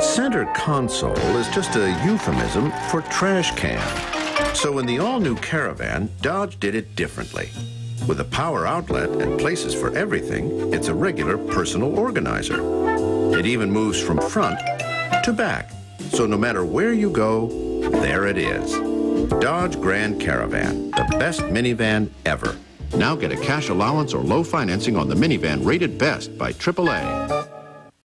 center console is just a euphemism for trash can. So in the all-new Caravan, Dodge did it differently. With a power outlet and places for everything, it's a regular personal organizer. It even moves from front to back. So no matter where you go, there it is. Dodge Grand Caravan, the best minivan ever. Now get a cash allowance or low financing on the minivan rated best by AAA.